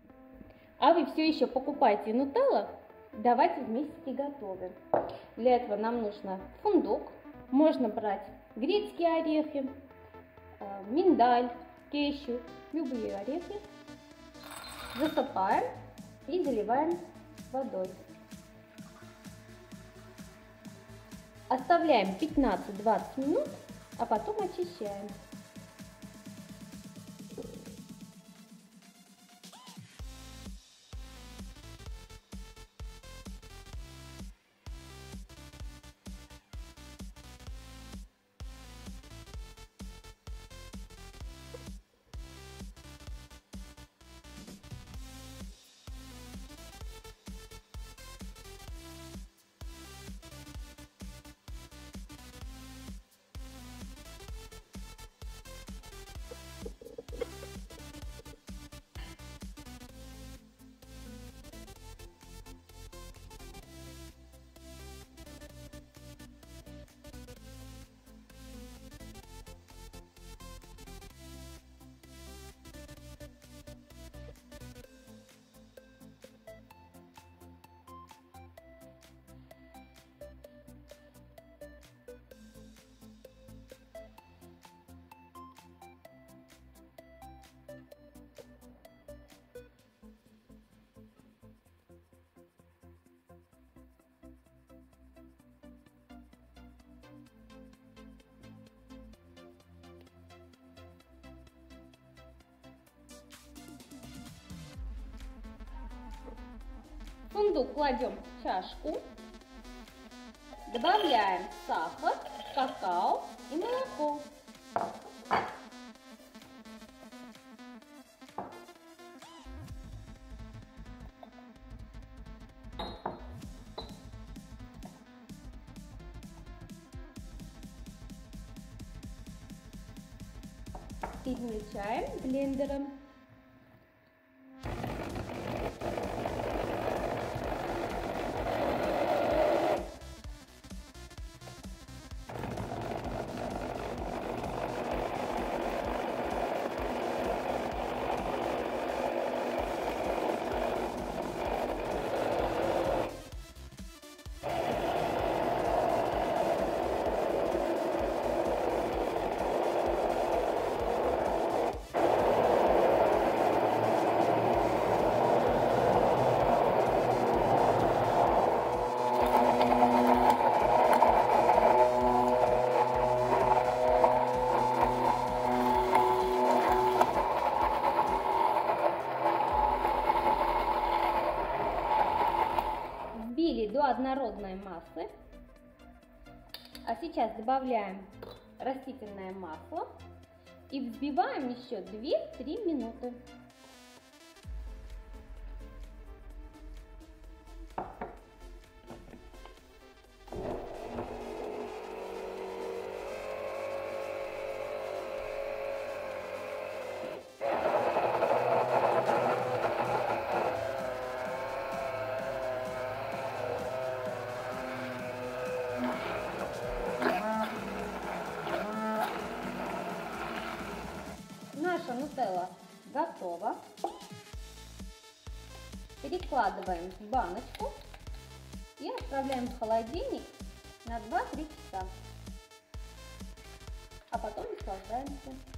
А вы все еще покупаете нутелла? Давайте вместе приготовим. Для этого нам нужно фундук. Можно брать грецкие орехи, миндаль, кешью, любые орехи. Засыпаем и заливаем водой. Оставляем 15-20 минут, а потом очищаем. Фундук кладем в чашку, добавляем сахар, какао и молоко. Измельчаем блендером. Взбили до однородной массы. А сейчас добавляем растительное масло и взбиваем еще 2-3 минуты. Наша нутелла готова. Перекладываем в баночку и отправляем в холодильник на 2-3 часа. А потом наслаждаемся.